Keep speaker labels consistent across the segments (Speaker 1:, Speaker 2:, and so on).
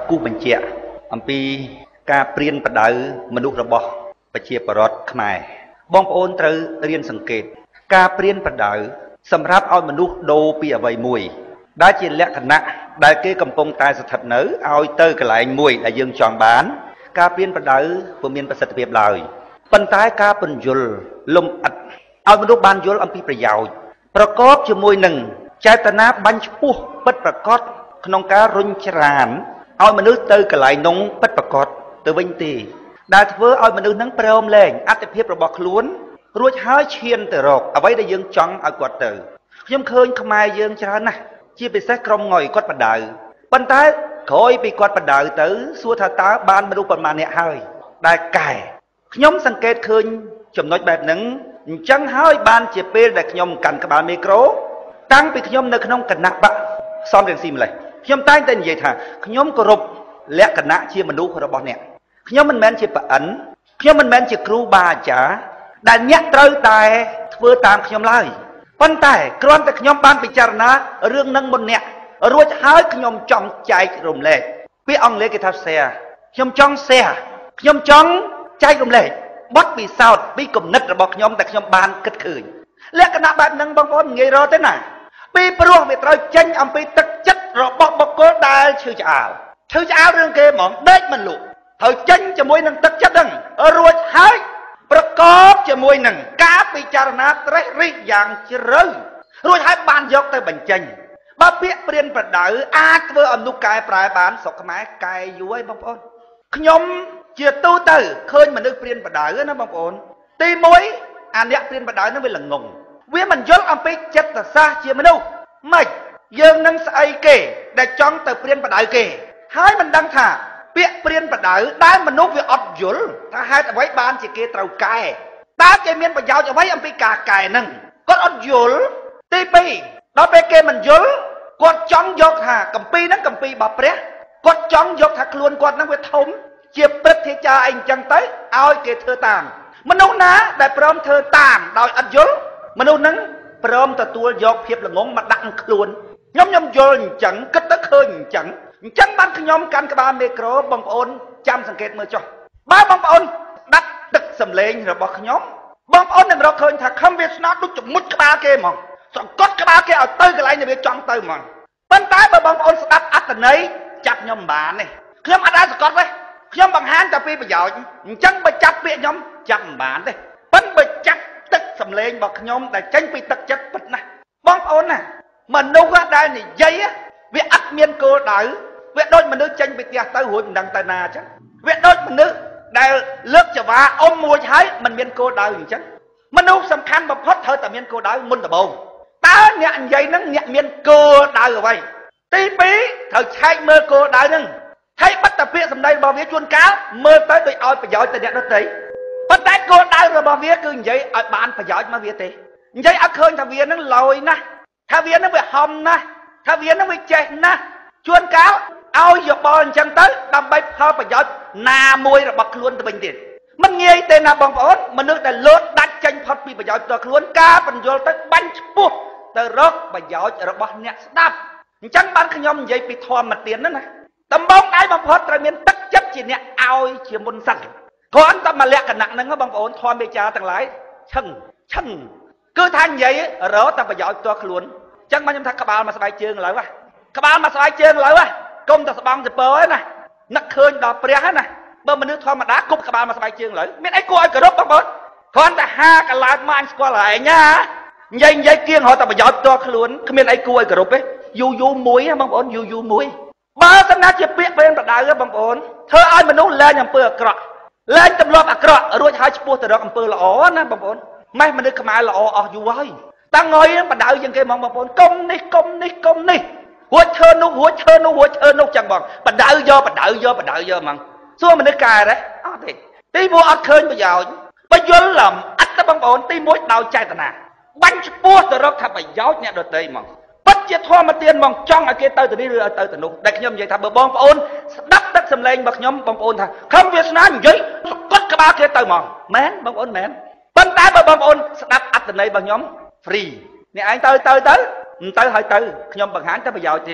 Speaker 1: គូបញ្ជាក់អំពីការព្រៀនប្រដៅមនុស្សរបស់ប្រជាពលរដ្ឋខ្មែរបងប្អូនត្រូវរៀនសង្កេតការព្រៀនប្រដៅសម្រាប់ឲ្យមនុស្សដូរពីអ្វីមួយដែលជាលក្ខណៈដែលគេកំពុងតែស្ថិតនៅឲ្យទៅកន្លែងមួយដែលយើងចង់បានការព្រៀនប្រដៅពុំមានប្រសិទ្ធភាពឡើយប៉ុន្តែការពន្យល់លំអិតឲ្យមនុស្សបានយល់អំពីប្រយោជន៍ប្រកបជាមួយនឹងចេតនាបាញ់ឆ្ពោះពិតប្រាកដក្នុងការរុញច្រានឲ្យមនុស្សទៅកន្លែងនោះពិតប្រាកដទៅវិញទេដែលធ្វើឲ្យមនុស្សនឹងព្រមលែងអត្ថិភាពរបស់ខ្លួនរួចហើយឈានទៅរកអ្វីដែលយើងចង់ឲ្យគាត់ទៅខ្ញុំឃើញខ្មែរយើងច្រើនណាស់ជាពិសេសក្រុមងុយគាត់បដៅប៉ុន្តែក្រោយពីគាត់បដៅទៅសួរថាតើបានមនុស្សប៉ុន្មានអ្នកហើយដែលកែខ្ញុំសង្កេតឃើញចំណុចបែបហ្នឹងអញ្ចឹងហើយបានជាពេលដែលខ្ញុំកាន់ក្បាលមីក្រូតាំងពីខ្ញុំនៅក្នុងគណៈបកសំរងស៊ីម្លេះខ្ញុំតែងតែនិយាយថាខ្ញុំគោរពលក្ខណៈជាមនុស្សរបស់អ្នកខ្ញុំមិនមែនជាប្រអិនខ្ញុំមិនមែនជាគ្រូបាអាចារ្យដែលអ្នកត្រូវតែធ្វើតាមខ្ញុំឡើយប៉ុន្តែគ្រាន់តែខ្ញុំបានពិចារណារឿងនឹងមុនអ្នករួចហើយខ្ញុំចង់ចែករំលែកពាក្យអង់គ្លេសគេថា share ខ្ញុំចង់ share ខ្ញុំចង់ចែករំលែកបទពិសោធន៍ពីគំនិតរបស់ខ្ញុំដែលខ្ញុំបានគិតឃើញលក្ខណៈបែបហ្នឹងបងប្អូនងាយរកទេណាពីព្រោះវាត្រូវចេញអំពីទឹកចិត្តរបស់បុគ្គលដែលឈឺឆ្អាលរឿងគេហ្មងដេកមិនលក់ត្រូវចេញជាមួយនឹងទឹកចិត្តហ្នឹងរួចហើយប្រកបជាមួយនឹងការពិចារណាត្រេះរិះយ៉ាងជ្រៅរួចហើយបានយកទៅបញ្ចេញបើពាក្យព្រានប្រដៅអាចធ្វើឲ្យមនុស្សកែប្រែបានស្រុកខ្មែរកែយូរហើយបងប្អូនខ្ញុំជាទូទៅឃើញមនុស្សព្រានប្រដៅណាបងប្អូនទី1អាអ្នកព្រានប្រដៅហ្នឹងវាល្ងងវាមិនយល់អំពីចិត្តសាស្ត្រជាមនុស្សម៉េចយើងនឹងស្អីគេដែលចង់ទៅព្រានប្រដៅគេហើយមិនដឹងថាពាក្យព្រានប្រដៅដែលមនុស្សវាអត់យល់ថាហេតុអ្វីបានជាគេត្រូវកែតើគេមានប្រយោជន៍អ្វីអំពីការកែហ្នឹងគាត់អត់យល់ទី2ដល់ពេលគេមិនយល់គាត់ចង់យកថាកម្ពីហ្នឹងកម្ពីរបស់ព្រះគាត់ចង់យកថាខ្លួនគាត់ហ្នឹងវាធំជាព្រឹទ្ធាចារ្យអីអញ្ចឹងទៅឲ្យគេធ្វើតាមមនុស្សណាដែលព្រមធ្វើតាមដោយអត់យល់មនុស្សហ្នឹងព្រមទទួលយកភាពល្ងងមកដាក់ក្នុងខ្លួនខ្ញុំយល់អញ្ចឹងគិតទៅឃើញអញ្ចឹងបានខ្ញុំកាន់ក្បាលមីក្រូបងប្អូនចាំសង្កេតមើលចុះបើបងប្អូនដាប់ទឹកសម្លេងរបស់ខ្ញុំបងប្អូននឹងរកឃើញថាខំវាស្នោដូចជំមុជក្បាលគេហ្មងសង្កត់ក្បាលគេឲ្យទៅកន្លែងដែលវាចង់ទៅហ្មងប៉ុន្តែបើបងប្អូនស្ដាប់អត្ថន័យចាប់ខ្ញុំមិនបានទេខ្ញុំអត់អាចសង្កត់ទេខ្ញុំបង្ហាញតែពីប្រយោជន៍អញ្ចឹងបើចាប់ពាក្យខ្ញុំចាប់មិនបានទេប៉ុន្តែបើចាប់ទឹកសម្លេងរបស់ខ្ញុំដែលចេញពីទឹកចិត្តពិតណាស់បងប្អូនណាមនុស្សដែលនិយាយវាអត់មានគោលដៅវាដូចមនុស្សចេញពីផ្ទះទៅរួចមិនដឹងទៅណាអញ្ចឹងវាដូចមនុស្សដែលលើកចង្វាអុំមួយហើយមិនមានគោលដៅអញ្ចឹងមនុស្សសំខាន់បំផុតត្រូវតែមានគោលដៅមុនដំបូងតើអ្នកនិយាយហ្នឹងអ្នកមានគោលដៅអ្វីទី2ត្រូវឆែកមើលគោលដៅហ្នឹងហើយបិទតាពាក្យសម្ដីរបស់វាជួនកាលមើលទៅដូចឲ្យប្រយោជន៍ទៅអ្នកដទៃប៉ុន្តែគោលដៅរបស់វាគឺនិយាយឲ្យបានប្រយោជន៍មកវាទេនិយាយឲ្យឃើញថាវាហ្នឹងលយណាស់ថាវាហ្នឹងវាហំណាស់ថាវាហ្នឹងវាចេះណាស់ជួនកាលឲ្យយោបល់អញ្ចឹងទៅដើម្បីផលប្រយោជន៍ណាមួយរបស់ខ្លួនទៅវិញទៀតមិនងាយទេណាបងប្អូនមនុស្សដែលលោតដាច់ចេញផុតពីប្រយោជន៍ផ្ទាល់ខ្លួនការបញ្យល់ទៅបាញ់ឆ្ពោះទៅរកប្រយោជន៍របស់អ្នកស្ដាប់អញ្ចឹងបានខ្ញុំនិយាយពីធម៌មកទៀតណាដំបូងដៃបំផុតត្រូវមានទឹកចិត្តជាអ្នកឲ្យជាមុនសិនគ្រាន់តែមកលក្ខណៈហ្នឹងបងប្អូនធម៌មេចាទាំងឡាយឈឹងគឺថានិយាយរកតែប្រយោជន៍ផ្ទាល់ខ្លួនអញ្ចឹងបានខ្ញុំថាក្បាលមកស្បែកជើងឥឡូវក្បាលមកស្បែកជើងឥឡូវកុំតែស្បង់ចពើឯណានឹកឃើញដល់ព្រះណាបើមនុស្សធម្មតាគប់ក្បាលមកស្បែកជើងឥឡូវមានអីគួរឲ្យគោរពបងប្អូនគ្រាន់តែហាកន្លែងមកអញស្គាល់ឯងណានិយាយគៀងរកតែប្រយោជន៍ផ្ទាល់ខ្លួនគ្មានអីគួរឲ្យគោរពទេយូរមួយបងប្អូនយូរមួយបើសំណាជាពាក្យពេលប្រដៅបងប្អូនធ្វើឲ្យមនុស្សលែងអំពើអាក្រក់លែងទម្លាប់អាក្រក់រួចហើយឆ្ពោះទៅរកអំពើល្អណាបងប្អូនម៉េះមនុស្សខ្មែរល្អអស់យូរហើយតាំងងយបដៅជាងគេហ្មងបងប្អូនកុំនេះរួចធ្វើនោះចឹងបងបដៅយកហ្មងសួរមនុស្សកែទេអត់ទេទីមួយអត់ឃើញប្រយោជន៍បើយល់លំអត់ទេបងប្អូនទីមួយដោយចេតនាបាញ់ឆ្ពោះទៅរកថាប្រយោជន៍អ្នកដទៃហ្មងពិតជាធម៌ទានហ្មងចង់ឲ្យគេទៅនេះឬទៅទៅនោះដែលខ្ញុំនិយាយថាបើបងប្អូនស្ដាប់ទឹកសម្លេងរបស់ខ្ញុំបងប្អូនថាខំវាសនានិយាយស្កត់ក្បាលគេទៅហ្មងមែនបងប្អូនមែនប៉ុន្តែបើបងប្អូនស្ដាប់អត្ថន័យរបស់ខ្ញុំ free អ្នកឯងទៅមិនទៅហើយទៅខ្ញុំបង្ហាញតែប្រយោជន៍ទេ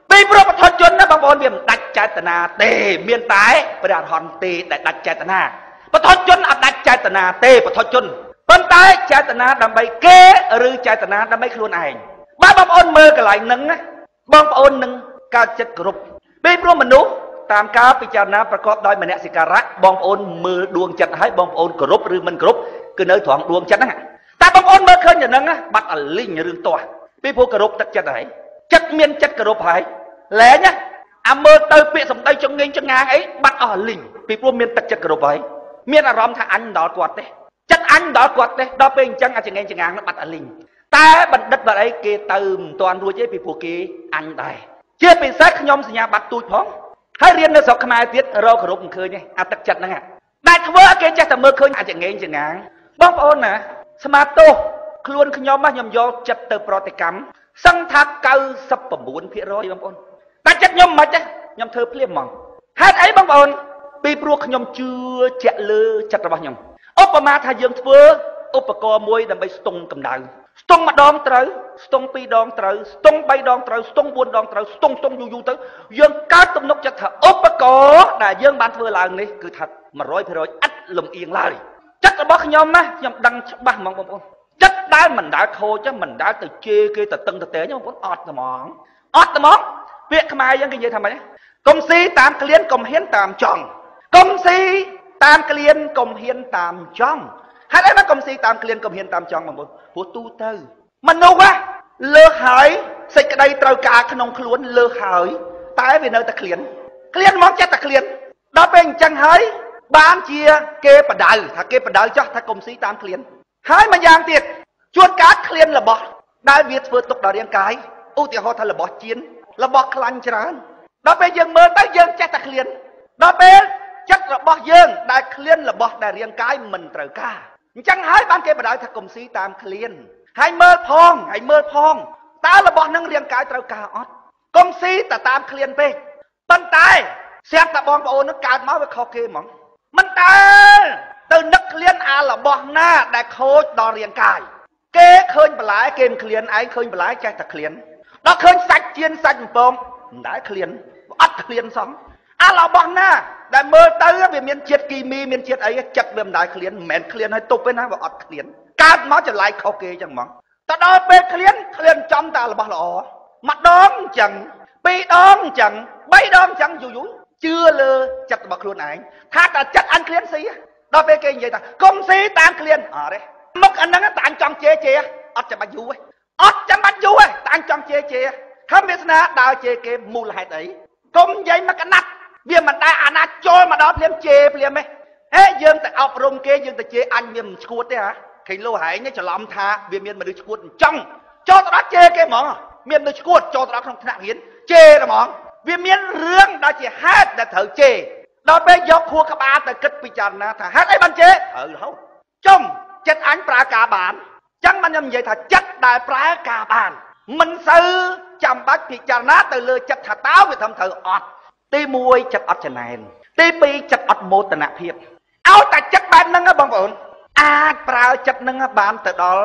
Speaker 1: ពីព្រោះបទជនណាបងប្អូនវាមិនដាច់ចេតនាទេមានតែព្រះអរហន្តទេដែលដាច់ចេតនាបទជនអត់ដាច់ចេតនាទេបទជនប៉ុន្តែចេតនាដើម្បីគេឬចេតនាដើម្បីខ្លួនឯងបើបងប្អូនមើលកន្លែងហ្នឹងណាបងប្អូននឹងកើតចិត្តគោរពពីព្រោះមនុស្សតាមការពិចារណាប្រកបដោយមនសិការៈបងប្អូនមើលដួងចិត្តហើយបងប្អូនគោរពឬមិនគោរពគឺនៅត្រង់ដួងចិត្តហ្នឹងតែបងប្អូនមើលឃើញយ៉ាងហ្នឹងបាត់អលិញរឿងទាស់ពីព្រោះគោរពទឹកចិត្តហើយចិត្តមានចិត្តគោរពហើយលែងណាអាមើលទៅពាក្យសម្ដីចងេងចងាងអីបាត់អស់អលិញពីព្រោះមានទឹកចិត្តគោរពហើយមានអារម្មណ៍ថាអញដល់គាត់ទេចិត្តអញដល់គាត់ទេដល់ពេលអញ្ចឹងអាចងេងចងាងនោះបាត់អលិញតែបណ្ឌិតបាត់អីគេទៅមិនទាន់រួចទេពីព្រោះគេអញដែរជាពិសេសខ្ញុំសញ្ញាបត្រទូចផងហើយរៀននៅស្រុកខ្មែរទៀតរកគោរពមិនឃើញទេអាទឹកចិត្តហ្នឹងដែលធ្វើឲ្យគេចេះតែមើលឃើញអាចងេងចងាងបងប្អូនណាស្មាតទោសខ្លួនខ្ញុំខ្ញុំយកចិត្តទៅប្រតិកម្មសឹងថា99%បងប្អូនតែចិត្តខ្ញុំមិនទេខ្ញុំធ្វើភ្លាមហ្មងហេតុអីបងប្អូនពីព្រោះខ្ញុំជឿជាក់លើចិត្តរបស់ខ្ញុំឧបមាថាយើងធ្វើឧបករណ៍មួយដើម្បីស្ទង់កម្ដៅស្ទង់ម្ដងត្រូវស្ទង់2ដងត្រូវស្ទង់3ដងត្រូវស្ទង់4ដងត្រូវស្ទង់យូរទៅយើងកើតទំនុកចិត្តថាឧបករណ៍ដែលយើងបានធ្វើឡើងនេះគឺថា 100% ឥតលំអៀងឡើយចិត្តរបស់ខ្ញុំណាខ្ញុំដឹងច្បាស់ហ្មងបងប្អូនចិត្តដែលមិនដែលខូចមិនដែលទៅជេរគេទៅតឹងទៅតែបងប្អូនអត់ហ្មងពាក្យខ្មែរយើងគេនិយាយថាម៉េចកុំស៊ីតាមក្លៀនកុំហ៊ានតាមចង់កុំស៊ីតាមក្លៀនកុំហ៊ានតាមចង់ហេតុអីមកកុំស៊ីតាមក្លៀនកុំហ៊ានតាមចង់បងប្អូនព្រោះទូទៅមនុស្សលើសហើយសេចក្តីត្រូវការក្នុងខ្លួនលើសហើយតែវានៅតែក្លៀនមកចេះតែក្លៀនដល់ពេលអញ្ចឹងហើយបានជាគេបដៅថាគេបដៅចោះថាកុំស៊ីតាមក្លៀនហើយមួយយ៉ាងទៀតជួនកាលក្លៀនរបស់ដែលវាធ្វើទុកដល់រាងកាយឧទាហរណ៍ថារបស់ជៀនរបស់ខ្លាញ់ច្រើនដល់ពេលយើងមើលទៅយើងចេះតែក្លៀនដល់ពេលចិត្តរបស់យើងដែលក្លៀនរបស់ដែលរាងកាយមិនត្រូវការអញ្ចឹងហើយបានគេបដៅថាកុំស៊ីតាមក្លៀនហើយមើលផងតើរបស់នឹងរាងកាយត្រូវការអត់កុំស៊ីតែតាមក្លៀនពេកប៉ុន្តែស្រាប់តែបងប្អូននឹងកើតមកវាខុសគេហ្មងមិនតើទៅនឹកក្លៀនអារបស់ណាដែលខូចដល់រាងកាយគេឃើញបន្លែគេមិនក្លៀនឯងឃើញបន្លែចេះតែក្លៀនដល់ឃើញសាច់ជៀនសាច់បំពងមិនដែលក្លៀនអត់ក្លៀនសោះអារបស់ណាដែលមើលទៅវាមានជាតិគីមីមានជាតិអីចិត្តវាមិនដែលក្លៀនមិនមែនក្លៀនឲ្យទប់ទេណាវាអត់ក្លៀនកើតមកចលែកខុសគេចឹងហ្មងតដល់ពេលក្លៀនចំតែរបស់ល្អម្ដងចឹង2ដងចឹង3ដងចឹងយូរជឿលើចិត្តរបស់ខ្លួនឯងថាតែចិត្តអញក្លៀនស៊ីដល់ពេលគេនិយាយថាកុំស៊ីតាមក្លៀនអត់ទេមុខអាហ្នឹងតែអញចង់ជេអត់ចាំបាច់យូរទេតែអញចង់ជេខំវាសនាដើរជេគេមូលហេតុអីកុំនិយាយមកកណាត់វាមិនដែរអាណាចូលមកដល់ភ្លាមជេភ្លាមទេហេយើងទៅអប់រំគេយើងទៅជេអញវាមិនឈួតទេហ៎ឃើញលោហែងច្រឡំថាវាមានមនុស្សឈួតអញ្ចឹងចូលទៅដល់ជេគេហ្មងមានមនុស្សឈួតចូលទៅដល់ក្នុងថ្នាក់រៀនជេហ្មងវាមានរឿងដែលជាហេតុដែលត្រូវជេដល់ពេលយកខួរក្បាលទៅគិតពិចារណាថាហេតុអីបានជេរហូតចំចិត្តអញប្រើការបានចឹងបានខ្ញុំនិយាយថាចិត្តដែលប្រើការបានមិនសូវចាំបាច់ពិចារណាទៅលើចិត្តថាតើវាធ្វើត្រូវអត់ទី1ចិត្តអត់ចំណែនទី2ចិត្តអត់មោទនភាពឲ្យតែចិត្តបែបហ្នឹងបងប្អូនអាចប្រើចិត្តហ្នឹងបានទៅដល់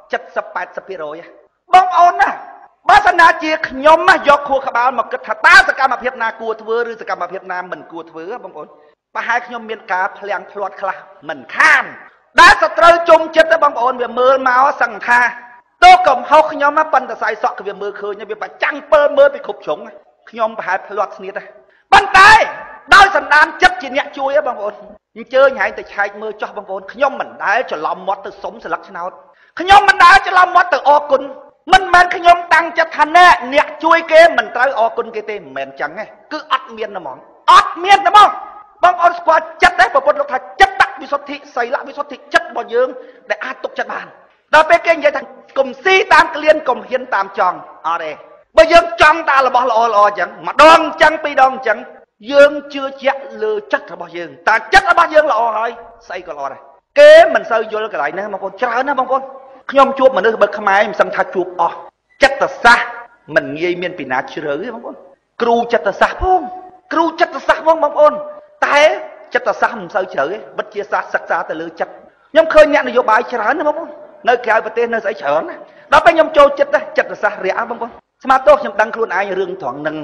Speaker 1: 70-80% បងប្អូនណាបើសិនណាជាខ្ញុំយកខួរក្បាលមកគិតថាតើសកម្មភាពណាគួរធ្វើឬសកម្មភាពណាមិនគួរធ្វើបងប្អូនប្រហែលខ្ញុំមានការភ្លាំងភ្លាត់ខ្លះមិនខានដែលសត្រូវជុំចិត្តទេបងប្អូនវាមើលមកសឹងថាតើកំហុសខ្ញុំប៉ុន្តែស្អីសក់គឺវាមើលឃើញវាប្រចាំងពើមើលពីគ្រប់ជ្រុងខ្ញុំប្រហែលភ្លាត់ស្នៀតដែរប៉ុន្តែដោយសន្តានចិត្តជាអ្នកជួយបងប្អូនអញ្ជើញហែងទៅឆែកមើលចោះបងប្អូនខ្ញុំមិនដែលច្រឡំមាត់ទៅសុំស្លឹកឆ្នោតខ្ញុំមិនដែលច្រឡំមាត់ទៅអរគុណមិនមែនខ្ញុំតាំងចិត្តថាអ្នកជួយគេមិនត្រូវអរគុណគេទេមិនមែនចឹងទេគឺអត់មានហ្មងបងប្អូនស្គាល់ចិត្តទេប្រពន្ធលោកថាចិត្តដាក់វិសុទ្ធិសីលវិសុទ្ធិចិត្តរបស់យើងដែលអាចទុកចិត្តបានដល់ពេលគេនិយាយថាកុំស៊ីតាមក្លៀនកុំហ៊ានតាមចង់អត់ទេបើយើងចង់តែរបស់ល្អអញ្ចឹងម្ដងអញ្ចឹង2ដងអញ្ចឹងយើងជឿជាក់លើចិត្តរបស់យើងតែចិត្តរបស់យើងល្អហើយស្អីក៏ល្អដែរគេមិនសូវយល់កន្លែងហ្នឹងបងប្អូនច្រើនណាបងប្អូនខ្ញុំជួបមនុស្សបើខ្មែរមិនសឹងថាជួបអស់ចិត្តសាស្ត្រមិនងាយមានពីណាជ្រៅទេបងប្អូនគ្រូចិត្តសាស្ត្រផងបងប្អូនតែចិត្តសាស្ត្រមិនសូវជ្រៅទេវិទ្យាសាស្ត្រសិក្សាទៅលើចិត្តខ្ញុំឃើញអ្នកនយោបាយច្រើនណាបងប្អូននៅក្រៅប្រទេសនៅស្អីច្រើនណាដល់ពេលខ្ញុំចូលចិត្តសាស្ត្ររយៈបងប្អូនស្មាតទោសខ្ញុំដឹងខ្លួនឯងរឿងត្រង់ហ្នឹង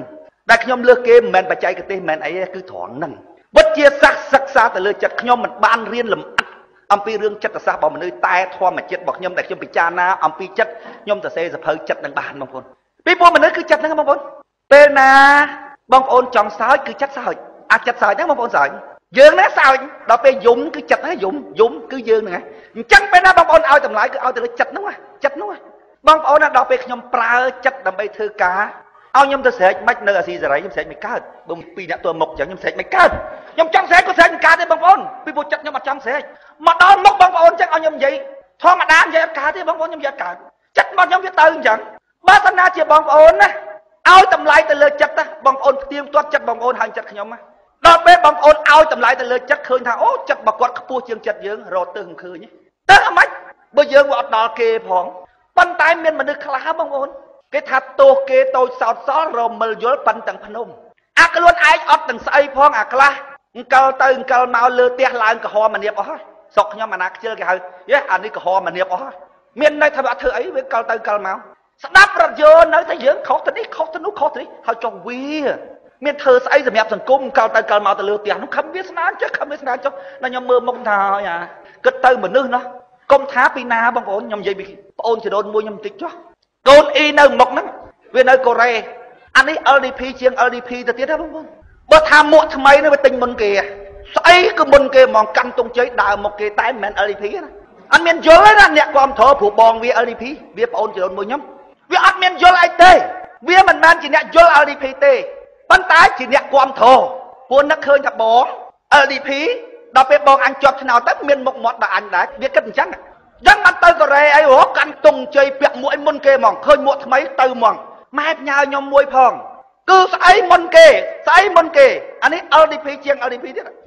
Speaker 1: đại nhom lừa kê mền bạch chạy cái tê mền ấy cứ thoáng nằng bất chia sắc xa từ lừa chặt nhom mình ban riêng làm âm pi riêng chặt xa bảo mình nơi tai thoa mà chết bọc nhom đại nhom bị cha na âm pi chặt nhom từ xe dập hơi chặt đằng bàn bông phun pi bông mình nơi cứ chặt nằng bông phun tên na bông ôn trong sói cứ chặt sói chặt sói nằng bông phun sói dương nó sao đó pe dũng cứ chặt nó dũng cứ dương này chắc pe na bông ôn ao tầm lại cứ ao từ chặt nó bông ôn đó pe nhom pra chặt đầm bay thư cá ao nhom tôi sẽ mách nơi gì rồi nhom sẽ mày cá bông pi đã tôi mộc chẳng nhom sẽ mày cá nhom trong sẽ có sẽ cá đấy bông ôn pi bộ chặt nhom mà trong sẽ mà đó mộc bông ôn chắc ao nhom vậy thôi mà đám vậy cá thế bông ôn nhom vậy cá chặt mà nhom biết tư chẳng ba thanh na chỉ bông ôn á ao tầm lại từ lời chặt á bông ôn tiêm toát chặt bông ôn hành chặt nhom á đó bé bông ôn ao tầm lại từ lời chặt khơi thà ô chặt bạc quạt cua chương chặt dương rồi từng khơi nhé tớ mách bây giờ vọt đỏ kê phong bàn tay miền mà được khá bông ôn cái thà tô kê tôi sọt xó rồi mà vô bàn tầng phun cái luôn ai ọt tầng say phong la câu từ câu mau lừa tia lại cái hoa mà niệm ó sọc nhau mà nát chưa cái hơi anh đi cái hoa mà niệm ó miền này thà thưa ấy với câu từ câu mau đáp ra vô nói thấy dưỡng khó thế nút họ cho vi miền thơ say rồi mẹ thằng cung câu từ câu mau từ lừa tia nó không biết nán chứ nó nhom mơ mông thà à cất từ mà nương nó công thá pina bông ôn nhom vậy bị ôn chỉ đôn mua nhom tích cho đôn y nơi mộc lắm vì nơi Korea anh ấy LDP chiêng LDP từ tiết đó bông bữa tham muộn tham mấy nó với tình môn kìa ấy cứ môn kìa mòn căn tung chơi đào một cái tái mẹn LDP đó anh miền dối đó nhẹ quan thở phụ bòn vì LDP vì ôn chỉ đôn mua nhom vì anh miền dối ai tê vì mình man chỉ nhẹ dối LDP tê bắn tái chỉ nhẹ quan thở buồn nó khơi thập bó LDP đó phải bòn anh chọt nào tất miền một mọt đã anh đã biết cách chắc dân ăn tới Korea ấy hổ căn tung chơi bẹt mũi môn kê mòn khơi muộn mấy từ mòn mai nhau nhom môi phong cứ say môn kê anh ấy LDP chiêng LDP thế đấy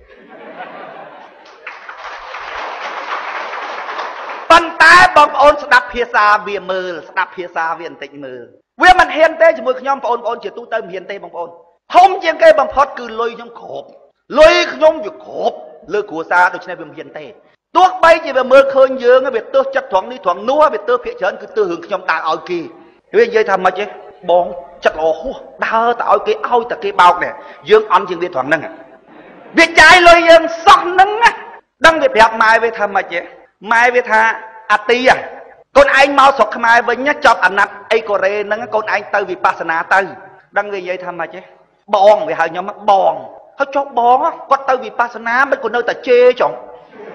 Speaker 1: bàn tay bong ôn đạp phía xa về mờ đạp phía xa về tịnh mờ vì mình hiền tê chỉ mười nhom ôn chỉ tu tâm hiền tê bong ôn không chiêng kê bằng phật cứ lôi nhom khổ lôi nhom việc khổ lôi của xa được cho nên hiền tê tuốt bay chỉ về mưa khơi dương cái việc tôi chất thoáng đi thoáng núa việc tôi phía trên cứ tư hưởng nhom ta ở kỳ vì vậy thầm mà chứ bong chặt lò đau tạo cái ao tại cái bao này dương ăn chừng việc thoáng nâng việc trái lôi dương sọc nâng á đăng việc đẹp mai về thầm mà chứ mai về tha ti à con anh mau sọc mai với nhá chọc ảnh nát ai Korea nâng con anh từ Vipassana từ đăng về vậy thầm mà chứ bong về hai nhóm bongเขาcho bong á có từ Vipassana mấy con nơi ta chê chồng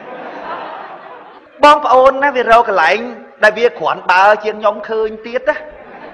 Speaker 1: bong phải ôn á vì rau cái lạnh đại việt khoản bà chiên nhóm khơi tiết á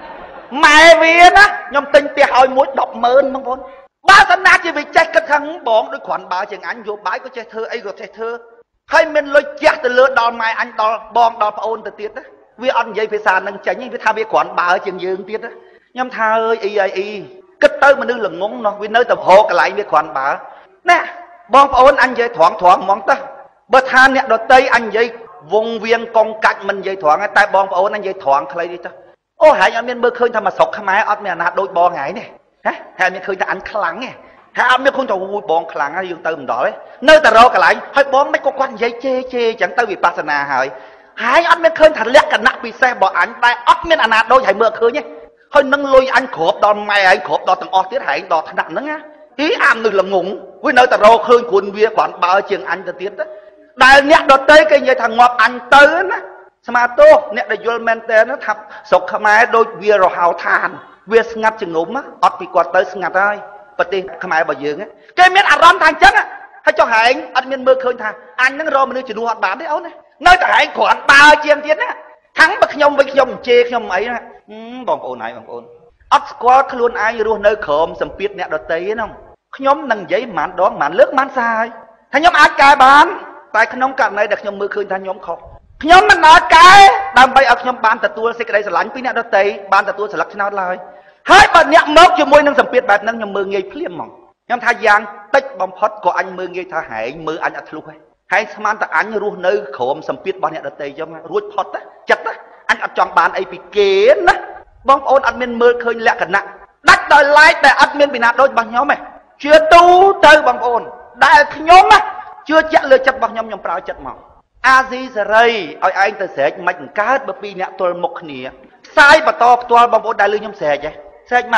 Speaker 1: mẹ viên á nhóm tinh tiệt hỏi mũi đọc mơn bong vốn ba sân na chỉ vì chạy cái thằng bong đối khoản bà chiên anh vô bãi có chơi thơ ấy có chơi thơ hay mình lôi chặt từ lửa đòn mai anh đòn bong đòn phải ôn từ tiết á vì ăn vậy phải sàn nâng tránh vì tham việc khoản bà chiên dương tiết á nhóm tha ơi y kết tới mà nư là ngốn nó vì nơi tập hộ cái lại việc khoản bà nè bong phải ôn anh vậy thoáng món ta bữa than nè đợt tây anh vậy vùng viên con cạnh mình vậy thoáng tại bong phải ôn anh vậy thoáng khai đi cho ô hãy anh miền bơ khơi tham mà sọc khai máy ọt mẹ nạt đôi bong ngải này hả hãy miền khơi ta ăn khlang nè hãy anh miền không cho vui bong khlang á dương tôm đó đấy nơi ta rò cái lại hơi bong mấy con quan vậy chê chẳng tới Vipassana hỏi hãy anh miền khơi thành lẹt cả nặng bị xe bỏ ảnh tại ọt miền anh nạt đôi hãy mưa khơi nhé hơi nâng lôi anh khộp đòn mày anh khộp đòn từng ọt tiết hãy đòn thằng nặng nữa ý am được là ngủng với nơi ta rò khơi cuốn vía quản bao trường anh ta tiết đó đại nhẹ đợt tới cái như thằng ngọt anh tới á mà tô nhẹ đại vô men té nó thập sọc khai đôi vía rồi hào than vía ngắt chừng ngủm á ọt bị quạt tới ngắt ai bật đi khai bao dương á cái miếng ăn răm thằng chắc á hay cho hẹn anh miếng mưa khơi thằng anh nó rò mình chỉ đua bán đấy áo này nơi ta hẹn của anh bao chiên tiết á thắng bậc nhom với nhom chê nhom ấy á bong ôn này bong ôn ọt qua luôn ai luôn nơi khom sầm piết nhẹ đợt tới không nhóm nâng giấy màn đó màn lớp màn sai thằng nhóm ai cài bán tại khăn nông cạn này được nhóm mưa khơi thằng nhóm khó nhóm mình nói cái đam bay ở nhóm ban tật tua sẽ cái đây sẽ lánh pin đó tây ban tật tua sẽ lắc nào lại hai bạn nhẹ mốc cho môi nâng sầm piết bạt nâng nhóm mưa nghe phim mỏng nhóm thay giang tích bom phốt của anh mưa nghe tha hải mưa anh ăn luôn hay man ta anh ruột nơi khom sầm piết ban nhẹ đợt tây cho ruột phốt á chặt á anh ăn chọn bàn ấy bị kế á bong ôn anh miền mưa khơi lẹ cẩn nặng đắt đòi lại tại anh miền bị nạt đôi bằng nhóm này chưa tu tới bong ôn đại nhóm á chưa chắc lừa chặt bằng nhóm prao chặt mỏng a di sợi ơi anh ta sẽ mạnh cá bởi vì nè tôi một nỉa sai và to bong ôn đại lừa nhóm sẽ chứ sai mạnh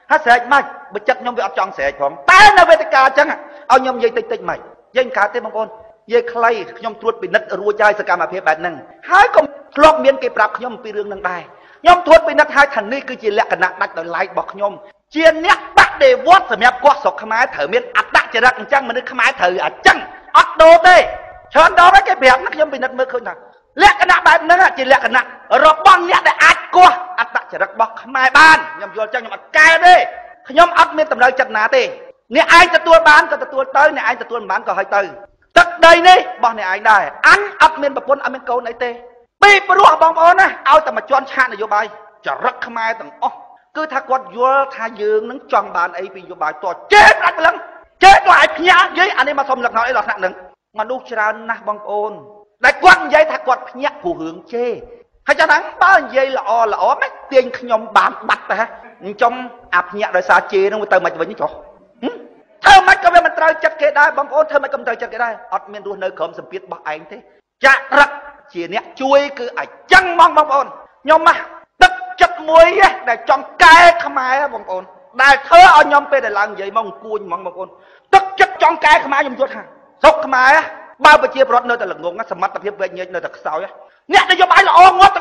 Speaker 1: hát sệt mày bật chất nhom bị ọt trong sệt phong ta là về tất cả chăng ao nhom dây tịch tịch mày dây cá tê bông ôn dây khay nhom tuột bị nứt rùa chai sạc cam phía bạn nâng hai công lọt miên kịp rạp nhom pi rương nâng đài nhom tuột bị nứt hai thằng ní cứ chỉ lẹ cả nặng đặt đòi lại bọc nhom chiên nhắc bắt để vót sầm nhấp quát sọc khmái thở miên ắt đặt chỉ rắc chăng mà nước khmái thở chăng ọt đồ tê chọn đó cái bẹt nó nhom bị nứt mơ khơi nào lẹ cả nặng bạn nâng chỉ lẹ cả nặng rồi băng nhẹ để ắt qua ắt đặt chỉ rắc bọc khmái ban nhom vô chăng nhom ắt cay đi nhom ắt miên tầm đời chặt ná tê nè aiจะตัวbánก็จะตัวtới nè aiจะตัวbánก็ให้tới tất đây nè bọn này ai đây ăn ấp miên bập bún ấp miên câu này tê bị bự ruộng bong bóng nè ao tầm mà chọn chạn là vô bài chả rất khăm ai tầm cứ thà quạt vô thà dương nắng chọn bàn ấy vì vô bài to chết rắc lắm chết lại nhá giấy anh em mà xong lật nói lọt nặng nặng mà đu chả nè bong ôn đại quăng giấy thà quạt nhá phù hướng chê hay cho nắng bao giây là mấy tiền nhom bán bạch ta trong áp nhá đời xa chê nó tới mà với những chỗ thơ mạch có vẻ mình trời chặt cái đai bóng ôn thơ mạch cầm trời chặt cái đai ọt miền đua nơi khóm sầm piết bọc anh thế chạ rắc chỉ nè chui cứ ảnh chăng mong bóng ôn nhom mà tất chất muối để trong cái khăm ai bóng ôn đại thơ ở nhom pe để làm vậy mong cuốn mong bóng ôn tất chất trong cái khăm ai nhom chuột hàng sốc khăm ai bao bữa chia bọt nơi ta lật ngôn ngắt sầm mắt tập hiệp về như nơi ta sao á nè để vô bãi là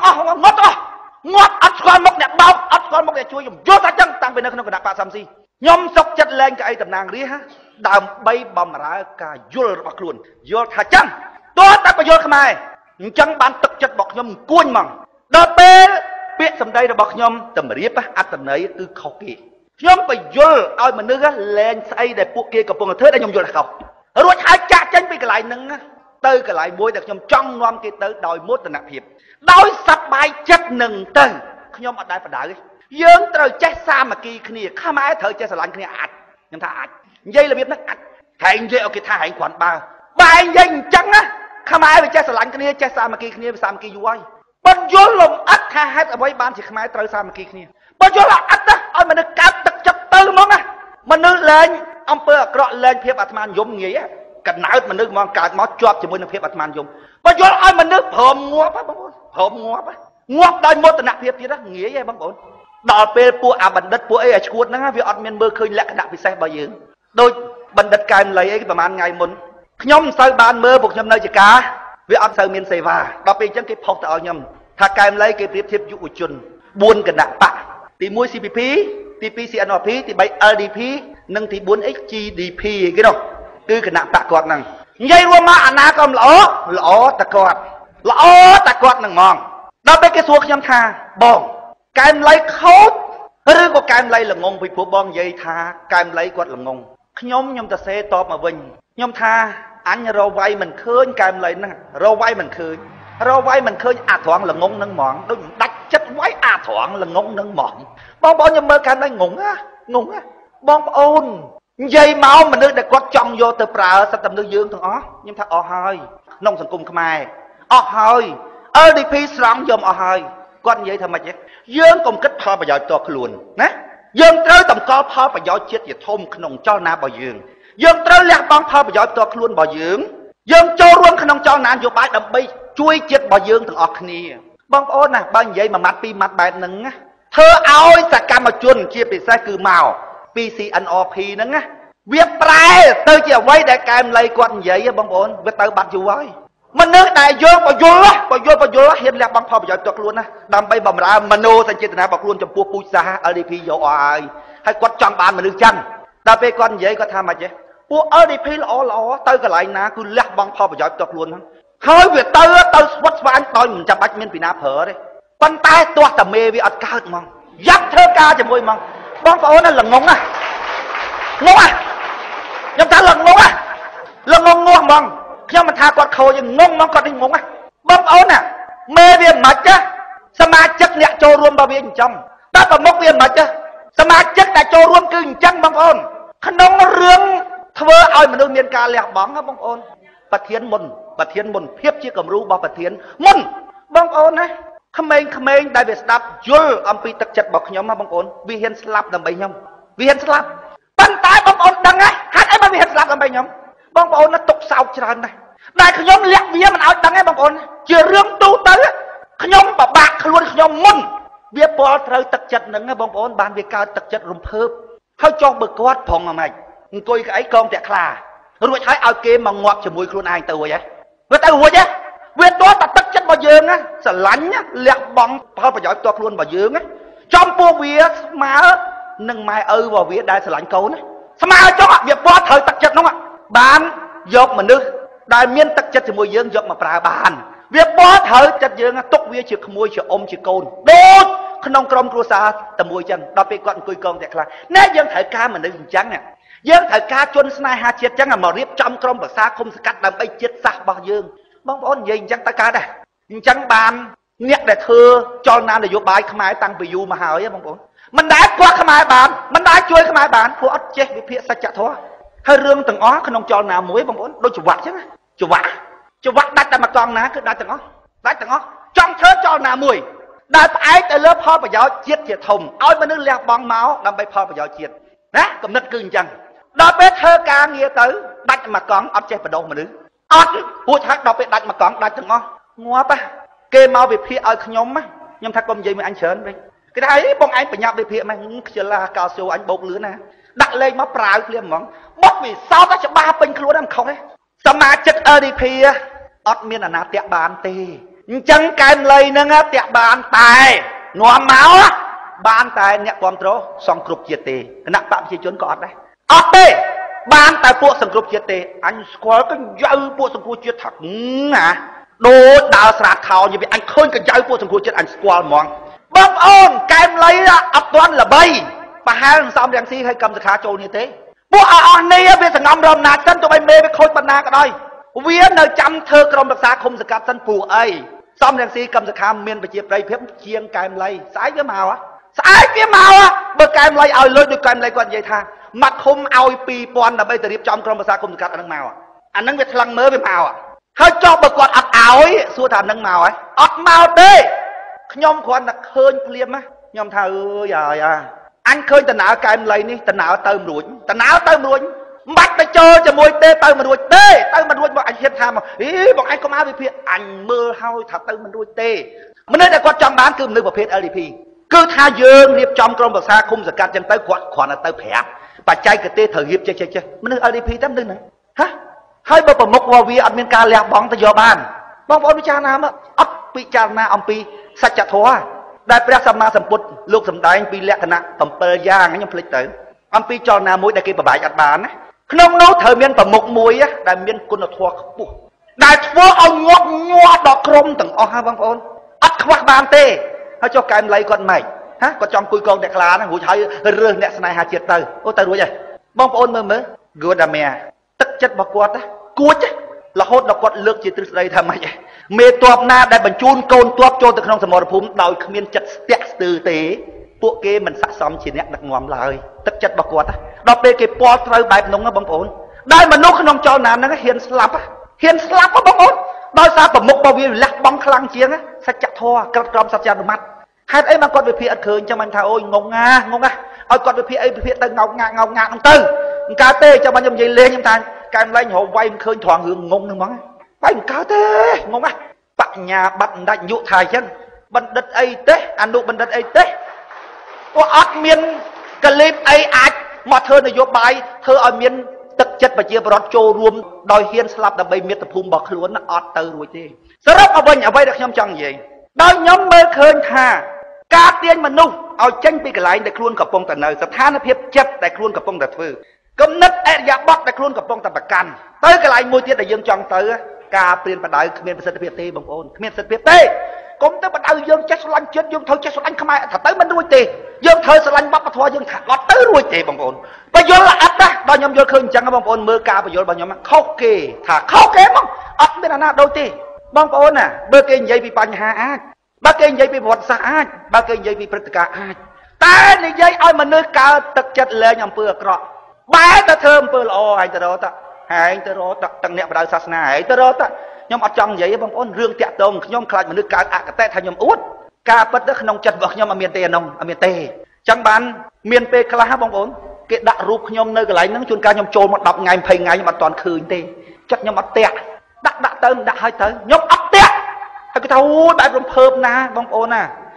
Speaker 1: ngót ắt con mốc nè bao ắt con mốc nè chui dùng vô ta chăng tăng về nơi không có đạp ba xăm gì nhom sốc chất lên cái tầm nàng rí ha đàm bay bầm ra cả vô bạc luôn vô thà chăng tôi ta có vô không ai chăng ban thực chất bọc nhom cuốn mằng đợt bé biết sầm đây là bọc nhom tầm riếp á ăn tầm đấy cứ khóc kỹ nhom phải vô ao mà nước á lên say để buộc kia cặp bông thớt đã nhom vô là khóc rồi hai cha chân bị cái lại nâng á tới cái lại môi được nhom trong nom kia tới đòi mốt từ nạp hiệp đói sập bài chất nừng từ nhom ở đây phải đợi dương trời chết xa mà kỳ kia khăm ai thời chết sờ lạnh kia ạt nhưng thà ạt dây là biết nó ạt hẹn dây ở cái thà hẹn khoản ba bài dây trắng á khăm ai bị chết sờ lạnh kia chết xa mà kỳ kia xa mà kỳ vui bên vô lồng ắt ha hết ở mấy ban chỉ khăm ai trời xa mà kỳ kia bên vô là ắt á ôi mà nó cao tật chấp tư món á mà nó lên ông bơ cọ lên phía bát man dùng nghĩa cần nói mà nước món cả món chọt chỉ muốn nó phía bát man dùng bên vô ôi mà nước phồng ngóp á phồng ngóp đây một tận nạp phía đó nghĩa vậy băng bổn đòi pe pua à bần đất pua ấy chuột nó vì ọt miền mơ khơi lẹ cái đạp bị xe bao nhiêu đôi bần đất cài lấy ấyประมาณ ngày muốn nhom sơi bàn mơ buộc nhom nơi chỉ cá vì ọt sơi miền sài và đòi pe chẳng cái phọc tạo nhom thà cài lấy cái tiếp tiếp dụ chun buôn cái đạp bạ thì mua CPP thì PCNP thì bay LDP nâng thì 4X GDP cái đâu cứ cái đạp bạ quạt năng dây luôn mà anh na còn lõ ta quạt năng mòn đòi pe cái suốt nhom tha bong cái em lấy khốt rồi có cái em lấy là ngông vì phụ bong dây tha cái em lấy quạt là ngông nhóm ta xe to mà vinh nhóm tha anh rau vay mình khơi cái em lấy nè rau vay mình khơi à thoáng là ngông nâng mỏng đôi đặt chất quái à thoáng là ngông nâng mỏng bong bong nhưng mơ cái em lấy ngủng á bong ôn dây máu mình nước để quạt trong vô từ prà sắp tầm nước dương thằng ó nhưng tha hơi nông sản cung khmai hơi LDP sòng dùm hơi con vậy thôi mà chứ dương công kích pha bây giờ to luôn nè dương tới tầm co pha bây giờ chết vậy thôm khung cho na bao dương tới lẹ băng pha bây giờ to luôn bao dương cho luôn khung cho na vô bãi đầm bay chui chết bao dương thằng ọt nè băng ôn nè bao vậy mà mặt pi mặt bài nứng á thơ áo sạc cam mà chuồn chia bị sai cứ màu PCNOP nứng á viết trai tới chiều quay để cam lấy con vậy băng ôn viết tới bắt chú ấy mình nước đại dương bao vô hiện là băng phò bây giờ tuột luôn á đâm bay bầm ra mano thành chuyện nào bọc luôn trong pua pusa LDP vô ai hay quật trong bàn mình nước chăn đa pe con vậy có tham mà chứ pua LDP lõ tới cái lại ná cứ lắc băng phò bây giờ tuột luôn á hơi việc tới quất vào anh tôi mình chăm bách miên bị nạp hở đấy con tay toa tầm mê vì ắt cao mong dắt thơ ca cho môi mong băng phò nó là ngông à nhưng ta là ngông mong nhưng mà tha quạt khâu nhưng ngông mong còn đi ngông á bông ấu nè mê viên mạch á sa ma chất nè cho luôn bao viên trong ta còn mốc viên mạch á sa ma chất đã cho luôn cứ chân bông ôn khăn đông nó rương thưa ai mà đôi miền ca lẹ bóng á bông ôn bạch thiên môn phiếp chia cầm ru bao bạch thiên môn bông ôn á khăm mênh đại việt đáp dul âm pi tắc chặt bọc nhóm mà bông ôn vì hiền slap đầm bay nhóm vì hiền slap bắn tay bông ôn đằng á hát ấy mà vì hiền slap đầm bay nhóm bông ôn nó tục sao tràn này đại khởi nhóm lẹ vía mình áo đắng ấy bông ôn chưa rương tu tới khởi nhóm bà bạc luôn khởi nhóm វាពលត្រូវទឹកចិត្តនឹងបងប្អូនបានវាកើតទឹកចិត្តរំភើបហើយចង់បើគាត់ផងម៉េចអង្គុយក្អីកងតាក់ខ្លារួចហើយឲ្យគេមកងាប់ជាមួយខ្លួនឯងទៅរួចហ៎វាទៅរួចហ៎វាតតែទឹកចិត្តរបស់យើងណាស្រឡាញ់លះបង់ផលប្រយោជន៍ផ្ទាល់ខ្លួនរបស់យើងណាចំពោះវាស្មើនឹងម៉ែឪរបស់វាដែលស្រឡាញ់កូនណាស្មើចុះវាពលត្រូវទឹកចិត្តនោះបានយកមនុស្សដែលមានទឹកចិត្តជាមួយយើងយកមកប្រើបានវាពលត្រូវចិត្តយើងទុកវាជាក្មួយជាអ៊ំជាកូនដូចក្នុងក្រុមគ្រួសារតែមួយចឹងដល់ពេលគាត់អង្គុយកងតែខ្លះណែយើងត្រូវការមនុស្សអញ្ចឹងយើងត្រូវការជនស្នេហាជាតិចឹងមករៀបចំក្រុមប្រឹក្សាគុំសកាត់ដើម្បីជាតិសាសរបស់យើងបងប្អូននិយាយអញ្ចឹងទៅកើតដែរអញ្ចឹងបានអ្នកដែលធ្វើចលនានយោបាយខ្មែរតាំងពីយូរមកហើយបងប្អូនមិនដែលគាត់ខ្មែរបានមិនដែលជួយខ្មែរបានព្រោះអត់ចេះវិភាគសច្ចធម៌ហើយរឿងទាំងអស់ក្នុងចលនាមួយបងប្អូនដូចច្រវាក់ចឹងច្រវាក់ដាច់តែមកកងណាគឺដាច់ទាំងអស់ចង់ធ្វើចលនាមួយដែលផ្អែកទៅលើផលប្រយោជន៍ជាតិជាធំឲ្យមនុស្សលះបង់មកដើម្បីផលប្រយោជន៍ជាតិណាគំនិតគឺអញ្ចឹងដល់ពេលធ្វើការងារទៅដាច់មកកងអត់ចេះបដោះមនុស្សអត់រួចហើយដល់ពេលដាច់មកកងដាច់ទាំងអស់ងាប់គេមកវិភាគឲ្យខ្ញុំថាកុំនិយាយមួយអញច្រើនវិញគេថាអីបងឯងបញ្ញាប់វិភាគមកខ្ជិលកោសូអញបោកលឿនណាដាក់លេខមកប្រាវភ្លាមហ្មងបោះវិសោតតែច្បាស់ពេញខ្លួនហ្នឹងខុសទេសមាជិក LDP អត់មានអាណាតាក់បានទេអញ្ចឹងកែមលៃហ្នឹងតាក់បានតែនាំមកបានតែអ្នកគ្រប់គ្រងសង្គ្រប់ជាតិទេគណៈបកប្រជាជនក៏អត់ដែរអត់ទេបានតែពួកសង្គ្រប់ជាតិទេអញស្គាល់ក៏យៅពួកសង្គ្រោះជាតិថាណាដូចដើរស្រាតខោនិយាយអញឃើញក៏យៅពួកសង្គ្រោះជាតិអញស្គាល់ហ្មងបងប្អូនកែមលៃអត់ទាន់ល្បីប្រហែលនឹងសំរងស៊ីឲ្យកម្មសខាចូលនេះទេពួកអស់នេះវាសង្ងំរំណាចសិនទោះបីមេវាខូចបណ្ណាក៏ដោយវានៅចាំធ្វើក្រុមរក្សាឃុំសង្កាត់សិនព្រោះអីសំរងស៊ីកម្មសខាមានប្រជាប្រិយភាពជាងកែមលៃស្អែកវាមកបើកែមលៃឲ្យលុយដូចកែមលៃគាត់និយាយថាមកឃុំឲ្យ 2000 ដើម្បីទៅរៀបចំក្រុមប្រឹក្សាឃុំសង្កាត់អានឹងមកអានឹងវាថ្លឹងមើលវាមកហើយចុះបើគាត់អត់ឲ្យសួរថានឹងមកហើយអត់មកទេខ្ញុំគ្រាន់តែឃើញភ្លាមខ្ញុំថាអើយអញឃើញតំណើកែមលៃនេះតំណើទៅមិនរួចមិនបាច់ទៅចូលជាមួយទេទៅមិនរួចមកអញហ៊ានថាមកបងឯងកុំឲ្យវិភាគអញមើលហើយថាទៅមិនរួចទេមនុស្សដែលគាត់ចង់បានគឺមនុស្សប្រភេទ LDP គឺថាយើងរៀបចំក្រុមប្រឹក្សាឃុំសង្កាត់ចឹងទៅគាត់គ្រាន់តែទៅប្រាប់បច្ចេកទេសត្រូវរៀបចេះមនុស្ស LDP តែមនុស្សហ្នឹងហើយបើប្រមុខរបស់វាអត់មានការលះបង់ទៅយកបានបងប្អូនពិចារណាមើលអត់ពិចារណាអំពីសច្ចធម៌ដែលព្រះសម្មាសម្ពុទ្ធលោកសម្ដែងពីលក្ខណៈ7យ៉ាងខ្ញុំភ្លេចទៅអំពីចលនាមួយដែលគេប្របែកអត់បានណាក្នុងនោះត្រូវមានប្រមុខមួយដែលមានគុណធម៌ខ្ពស់ដែលធ្វើឲ្យញាប់ញ័រដល់ក្រុមទាំងអស់បងប្អូនអត់ខ្វះបានទេហើយចុះកែមលៃគាត់ម៉េចគាត់ចង់គួយកងតែខ្លាហ្នឹងរួចហើយរើសអ្នកស្នេហាជាតិទៅទៅរួចហើយបងប្អូនមើលគួរតែមានទឹកចិត្តរបស់គាត់គួចរហូតដល់គាត់លើកជាទ្រឹស្ដីថាម៉េចមេតបណាដែលបញ្ជូនកូនតបចូលទៅក្នុងសមរភូមិដោយគ្មានចិត្តស្ទាក់ស្ទើរទេពួកគេមិនស័ក្តិសមជាអ្នកដឹកនាំឡើយទឹកចិត្តរបស់គាត់ដល់ពេលគេពាល់ត្រូវបែបនោះបងប្អូនដែលមនុស្សក្នុងចលនាហ្នឹងហ៊ានស្លាប់បងប្អូនដោយសារប្រមុខរបស់វាលះបង់ខ្លាំងជាងសច្ចធម៌ក្រិតក្រមសច្ចនុម័តហេតុអីមកគាត់វិភាគអត់ឃើញចាំមិនថាអូយងងណាឲ្យគាត់វិភាគអីវិភាគទៅងោកងាកហ្នឹងទៅមិនកើតទេចាំខ្ញុំនិយាយលេងខ្ញុំថាកែមលែងរហូតវាយមិនឃើញត្រង់រឿងងងហ្នឹងហ្មងវាយមិនកើតទេងងបញ្ញាបត្របណ្ដាច់យុថាអញ្ចឹងបណ្ឌិតអីទេអនុបណ្ឌិតអីទេពួកអត់មានកលិបអីអាចមកធ្វើនយោបាយធ្វើឲ្យមានទឹកចិត្តប្រជាពលរដ្ឋចូលរួមដោយហ៊ានស្លាប់ដើម្បីមាតុភូមិរបស់ខ្លួនអត់ទៅរួចទេសរុបមកវិញអ្វីដែលខ្ញុំចង់និយាយដោយខ្ញុំមើលឃើញថាការទាញមនុស្សឲ្យចេញពីកន្លែងដែលខ្លួនកំពុងតែនៅស្ថានភាពចិត្តដែលខ្លួនកំពុងតែធ្វើគំនិតអរិយាប័ត្រដែលខ្លួនកំពុងតែប្រកាន់ទៅកន្លែងមួយទៀតដែលយើងចង់ទៅការព្រៀនបដៅគ្មានប្រសិទ្ធភាពទេបងប្អូនគ្មានប្រសិទ្ធភាពទេកុំទៅបដៅយើងចេះស្រឡាញ់ជាតិយើងត្រូវចេះស្រឡាញ់ខ្មែរថាទៅមិនរួចទេយើងត្រូវស្រឡាញ់វប្បធម៌យើងថាអត់ទៅរួចទេបងប្អូនបញ្យល់អត់ណាដល់ខ្ញុំយល់ឃើញអញ្ចឹងបងប្អូនមើលការបញ្យល់របស់ខ្ញុំខុសគេថាខុសគេមកអត់មានអាណាដូចទេបងប្អូនណាបើគេនិយាយពីបញ្ហាអាចបើគេនិយាយពីប្រវត្តិសាស្ត្រអាចបើគេនិយាយពីព្រឹត្តិការណ៍អាចតែនិយាយឲ្យមនុស្សកើតទឹកចិត្តលែងអំពើអាក្រក់បែរទៅធ្វើអំពើល្អហែងទៅរកទាំងអ្នកបដៅសាសនាហែងទៅរកខ្ញុំអត់ចង់និយាយទេបងប្អូនរឿងតាក់ទងខ្ញុំខ្លាចមនុស្សកើតអកតេថាខ្ញុំអួតការពិតទៅក្នុងចិត្តរបស់ខ្ញុំអត់មានទេអានោះអត់មានទេចឹងបានមានពេលខ្លះបងប្អូនគេដាក់រូបខ្ញុំនៅកន្លែងហ្នឹងជួនកាលខ្ញុំចូលមក10ថ្ងៃ20ថ្ងៃខ្ញុំអត់ទាន់ឃើញទេចិត្តខ្ញុំអត់តាក់ដាក់ទៅដាក់ឲ្យទៅខ្ញុំអត់តាក់ហើយគេថាអូយបែបរំភើបណាបងប្អូនណា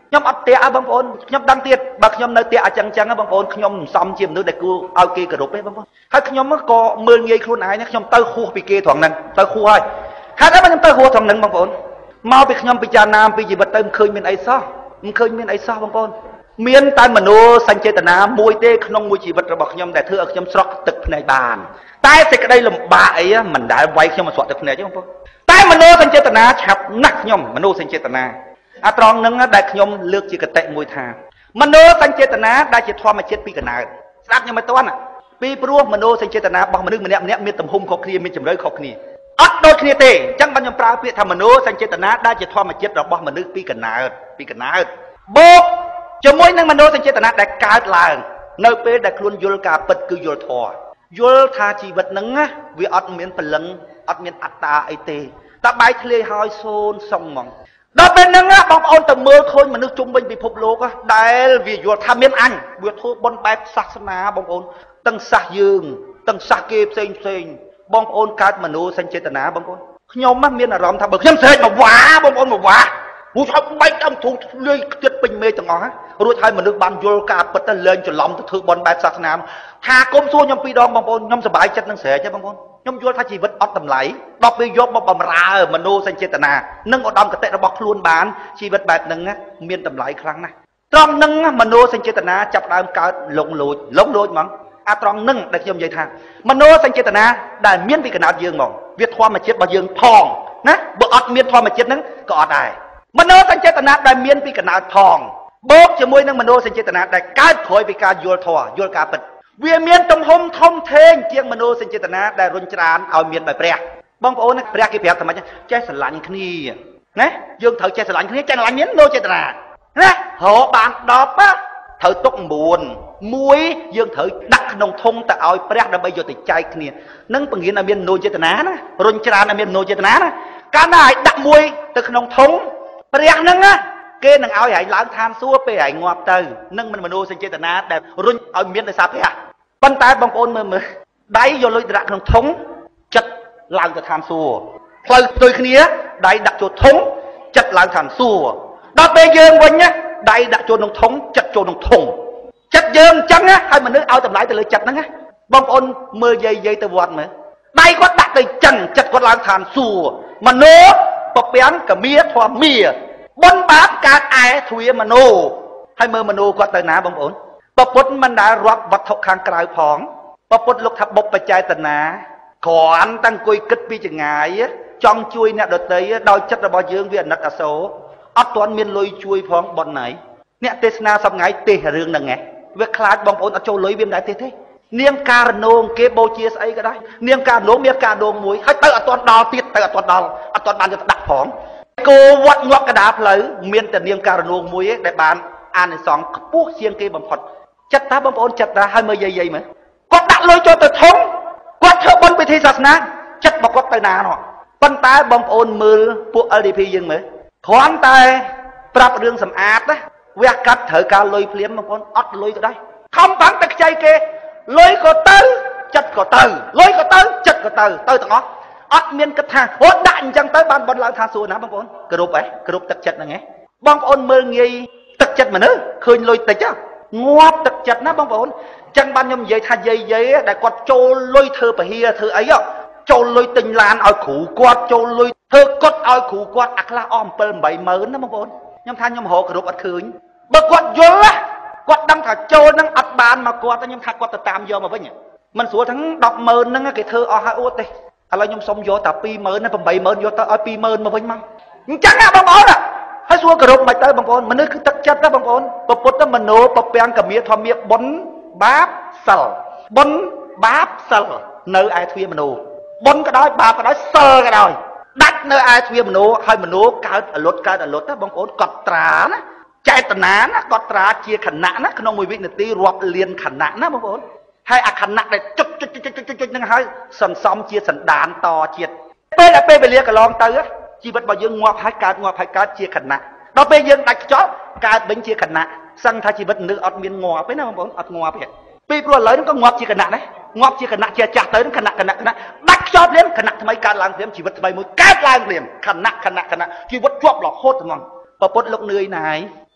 Speaker 1: nhóm ắt tệ bông ôn nhóm đăng tiệt bạc nhóm nơi tệ chẳng chẳng bông ôn nhóm xong chìm nước để cô ao kia cờ rụp ấy bông ôn hay nhóm có 10 người khuôn ai nhé nhóm tơ khu bị kia thoảng nâng tơ khu hai hay đó mà nhóm tơ khu thoảng nâng bông ôn mau bị nhóm bị cha nam bị gì vật tơ khơi miền ấy sao khơi miền ấy sao bông ôn miền tai mà nô xanh chế tận nam môi tê không môi chỉ vật bọc nhóm để thưa nhóm sọc tực này bàn tai thì cái đây là bà ấy mình đã vay khi mà soạn tực này chứ không tai mà nô xanh chế tận nam chập nặng nhóm mà nô xanh chế tận nam tròn nâng đại nhom lược chỉ cái tệ mùi thà mình nô xanh chế tận á đại chỉ thoa mà chết pi cái nào sát nhưng mà toán à pi pro mình nô xanh chế tận á bằng mình nước mình nẹm miên tầm hung khó kia miên chầm rơi khó kia ắt đôi kia tê chẳng bao nhiêu prao pi thà mình nô xanh chế tận á đại chỉ thoa mà chết rồi bằng mình nước pi cái nào bố cho mỗi năng mình nô xanh chế tận á đại cao là nơi pe đại luôn vô cả bật cứ vô thò vô thà chỉ vật nâng á vì ắt miên phần lưng ắt miên ắt ta ai tê ta bay thề hỏi xôn xong mỏng đó bên năng á bóng ôn tầm mưa thôi mà nước trung bình bị phục lô á đại vì vừa tham miên anh vừa thôi bon bát sắc na bóng ôn tăng sắc dương tăng sắc kê xinh bóng ôn cát mà nô xanh chế tận á bóng ôn nhóm mắt miên là rõm tham bực nhâm xê mà quá bóng ôn mà quá mù không bay trong thủ lưới tuyệt bình mê tầng ó rồi thay mà nước ban vô cả bật ta lên cho lòng thứ bon bát sắc na thà công xua nhâm pi đong bóng ôn nhâm sờ bãi chất năng xệ chứ bóng ôn nhâm vô thay chỉ vật ót tầm lấy đọc bây giờ một bầm ra mà nô xanh chế tận á nâng ở đom cái tệ nó bọc luôn bán chỉ vật bạc nâng á miên tầm lại khăng này trong nâng mà nô xanh chế tận á chập đam cao lồng lụi mỏng trong nâng đặc nhâm dây thang mà nô xanh chế tận á đại miên bị cái nào dương mỏng việt thoa mà chết bao dương thòng nè bộ ót miên thoa mà chết nâng có ót đài mà nô xanh chế tận á đại miên bị cái nào thòng bốc cho môi nâng mà nô xanh chế tận á đại cao khỏi bị ca vô thò vô cả bật vì miên trong hôm thông thênh chiêng mà nô xanh chế tận á đại run tràn ao miên bài pre bong ôn này pre cái việc thằng mày che sờ lạnh kia nè dương thợ che sờ lạnh kia che lạnh miếng nô che tận á nè họ bạn đọp á thợ tốt buồn muối dương thợ đặt nông thôn tại ao pre đã bây giờ thì chai kia nâng bằng nghĩa là miên nô che tận á nè run tràn là miên nô che tận á nè cái này đặt muối từ nông thôn pre nâng á kê nâng ao hãy lãng tham xua pe hãy ngoạp từ nâng mình mà nô xanh chế tận á để run ao miên để sao thế à ban tay bong ôn mà đáy vô lối đặt nông thôn chật làm cho tham xua thôi tôi kia đại đặt cho thống chặt làm tham xua đó bây giờ quanh nhá đại đặt cho nông thống chặt cho nông thùng chặt dương chăng á hay mà nước ao tầm lại từ lời chặt nó á bong ôn mưa dây từ vọt mà đại có đặt từ chân chặt có làm tham xua mà nó bọc bén cả mía thoa mía bón bát cả ai thui mà nô hay mơ mà nô có từ ná bong ôn bọc bút mình đã rót vật thọc hàng cài phỏng bọc bút lúc thập bốc bạch trai từ ná có anh tăng cùi kích bi chừng ngày trong chui nè đợt tới đôi chất là bao dương viện nát số ắt toán miên lôi chui phong bọn này nè tê na xong ngày tê hà rương nè nghe việc khai bong ôn ở châu lưới viên đại thế thế niềng ca nông kế bô chia ấy cái đấy niềng ca nông miếng ca đồn muối hay tới ở toàn đò tiết tới ở toàn bàn cho đặt phỏng cô vắt ngọc cái đá lấy miên từ niềng ca nông muối để bàn ăn để sòng buộc xiên kia bằng phật chất ta bong ôn chất ra 20 giây mà có đặt lôi cho từ thống quát thợ bón bị thi sạch ná chất bọc quát tay ná nó bắn tay bom ôn mưaពួក LDP យើងមើលគ្រាន់តែប្រាប់រឿងសម្អាតណាវាកាត់ត្រូវការលុយភ្លាមបងប្អូនអត់លុយក៏ដែរខំបាំងតែខ្ចីគេលុយក៏ទៅចិត្តក៏ទៅលុយក៏ទៅចិត្តក៏ទៅទាំងអស់អត់មានគិតថាអូដាក់អញ្ចឹងទៅបានបនឡើងថាសួរណាបងប្អូនគ្រប់ហ៎គ្រប់ទឹកចិត្តហ្នឹងហ៎បងប្អូនមើលងាយទឹកចិត្តមនុស្សឃើញលុយតិចងាប់ទឹកចិត្តណាបងប្អូនចឹងបានខ្ញុំនិយាយថាយាយដែលគាត់ចូលលុយធ្វើពហិរធ្វើអីចូលលុយទិញឡានឲ្យគ្រូគាត់ចូលលុយធ្វើគាត់ឲ្យគ្រូគាត់អាខ្លះអស់ 7-80000 ណាបងប្អូនខ្ញុំថាខ្ញុំរកគ្រប់អត់ឃើញបើគាត់យល់គាត់ដឹងថាចូលហ្នឹងអត់បានមកគាត់ខ្ញុំថាគាត់ទៅតាមយកមកវិញមិនស្រួលទាំង 100000 ហ្នឹងគេធ្វើអស់ហើយអួតទេឥឡូវខ្ញុំសុំយកតែ 20000 80000យកទៅឲ្យ 20000 មកវិញមកអញ្ចឹងណាបងប្អូនហើយសួរគ្រប់មិនទៅបងប្អូនមនុស្សគឺទឹកចិត្តណាបងប្អូនប្រពុតទៅមโนប្រពាំងកមាធម្មាបុណ្យបាបសិលបុណ្យបាបសិលនៅឯទ្វារមโนបុណ្យក៏ដោយបាបក៏ដោយសិលក៏ដោយដាច់នៅឯទ្វារមโนហើយមโนកើតអលត់ណាបងប្អូនកត់ត្រាណាចេតនាណាកត់ត្រាជាខណៈណាក្នុងមួយវិនាទីរាប់លានខណៈណាបងប្អូនហើយអាខណៈដែលចុចហ្នឹងហើយសន្សំជាសន្តានតជាតិពេលវេលាកន្លងទៅជីវិតរបស់យើងងាប់ហើយកើតជាខណៈដល់ពេលយើងដាច់ខ្យល់កើតវិញជាខណៈសឹងថាជីវិតមនុស្សអត់មានងាប់ទេណាបងប្អូនអត់ងាប់ទេពីព្រោះឥឡូវហ្នឹងក៏ងាប់ជាខណៈដែរងាប់ជាខណៈជាចាស់ទៅខណៈដាច់ខ្យល់ភ្លាមខណៈថ្មីកើតឡើងភ្លាមជីវិតថ្មីមួយកើតឡើងភ្លាមខណៈជីវិតជាប់រហូតហ្មងប្រពុតលោកនឿយណាយ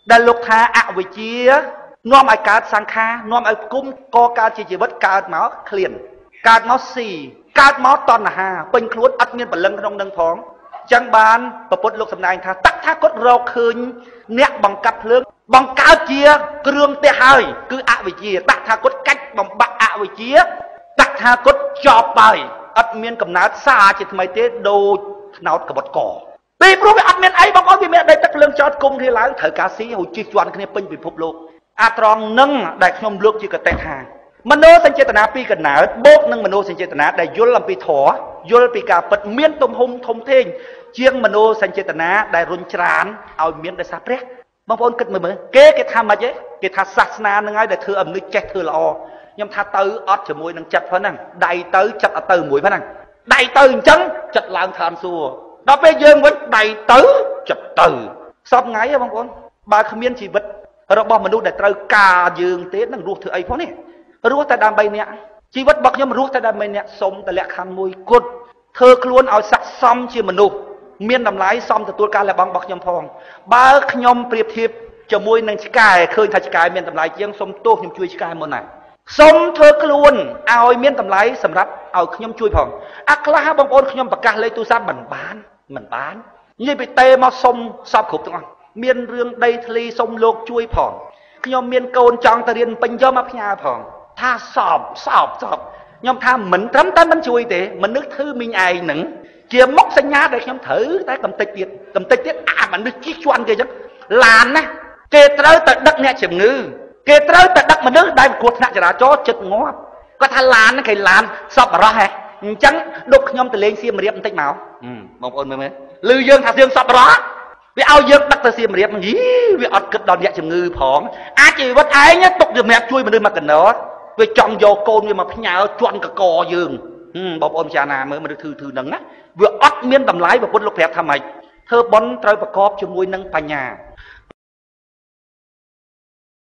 Speaker 1: ដែលលោកថាអវិជ្ជានាំឲ្យកើតសង្ខារនាំឲ្យគុំកកើតជាជីវិតកើតមកឃ្លានកើតមកស៊ីកើតមកតណ្ហាពេញខ្លួនអត់មានព្រលឹងក្នុងនឹងផងចឹងបានព្រះពុទ្ធលោកសម្ដែងថាតថាគតរកឃើញអ្នកបង្កាត់ភ្លើងបង្កើតជាគ្រឿងទេសហើយគឺអវិជ្ជាតថាគតកាច់បំបាក់អវិជ្ជាតថាគតចប់ហើយអត់មានកំណើតសាជាថ្មីទេដូចថ្នោតកបុតកពីព្រោះវាអត់មានអីបងប្អូនវាមានដីទឹកភ្លើងចោតគុំគ្នាឡើងត្រូវការស៊ីហើយជិះជាន់គ្នាពេញពិភពលោកអាត្រង់នឹងដែលខ្ញុំលើកជាកតេថាមโนសញ្ចេតនាពីកណើតបូកនឹងមโนសញ្ចេតនាដែលយល់អំពីធម៌យល់ពីការពិតមានទំហំធំធេងជាងមโนសញ្ចេតនាដែលរុញច្រានឲ្យមានដោយសារព្រះបងប្អូនគិតមើលគេថាម៉េចទេគេថាសាសនានឹងហើយដែលធ្វើឲ្យមនុស្សចេះធ្វើល្អខ្ញុំថាទៅអត់ជាមួយនឹងចិត្តប៉ុណ្ណឹងដៃទៅចិត្តអត់ទៅមួយប៉ុណ្ណឹងដៃទៅអញ្ចឹងចិត្តឡើងឋានសួគ៌ដល់ពេលយើងវិញដៃទៅចិត្តទៅសពថ្ងៃបងប្អូនបើគ្មានជីវិតរបស់មនុស្សដែលត្រូវការយើងទេនឹងរស់ធ្វើអីផងនេះរស់តែដើម្បីអ្នកជីវិតរបស់ខ្ញុំរស់តែដើម្បីអ្នកសុំតែលក្ខខណ្ឌមួយគត់ធ្វើខ្លួនឲ្យស័ក្តិសមជាមនុស្សមានតម្លៃសមទទួលការលះបង់របស់ខ្ញុំផងបើខ្ញុំប្រៀបធៀបជាមួយនឹងឆ្កែឃើញថាឆ្កែមានតម្លៃជាងសុំទោសខ្ញុំជួយឆ្កែមុនណាសុំធ្វើខ្លួនឲ្យមានតម្លៃសម្រាប់ឲ្យខ្ញុំជួយផងអាខ្លះបងប្អូនខ្ញុំប្រកាសលេខទូរស័ព្ទមិនបាននិយាយពីតេមកសុំសពគ្រប់ទាំងអស់មានរឿងដីធ្លីសុំលោកជួយផងខ្ញុំមានកូនចង់ទៅរៀនពេញយកមកផ្ញើផងថាសពខ្ញុំថាមិនត្រឹមតែមិនជួយទេមនុស្សធ្វើមីងឯងនឹងជាមុខសញ្ញាដែលខ្ញុំត្រូវតែកំតិចទៀតអាមនុស្សជិះជាន់គេអញ្ចឹងឡានណាគេត្រូវតែដឹកអ្នកជំងឺគេត្រូវតែដឹកមនុស្សដែលគ្រោះថ្នាក់ចរាចរណ៍ចិត្តងាប់គាត់ថាឡានហ្នឹងគេឡានសពបរោះហ៎អញ្ចឹងដុកខ្ញុំទៅលេងសៀមរាបបន្តិចមកបងប្អូនមើលឮយើងថាយើងសពបរោះវាឲ្យយើងដឹកទៅសៀមរាបយីវាអត់គិតដល់អ្នកជំងឺផងអាចជីវិតឯងទុកសម្រាប់ជួយមនុស្សមកកណោតវាចង់យកកូនវាមកផ្ញើជន់កកយើងបងប្អូនពិចារណាមើលមនុស្សធឺហ្នឹងណាវាអត់មានតម្លៃប្រពន្ធលោកប្រាប់ថាម៉េចធ្វើបុណ្យត្រូវប្រកបជាមួយនឹងបញ្ញា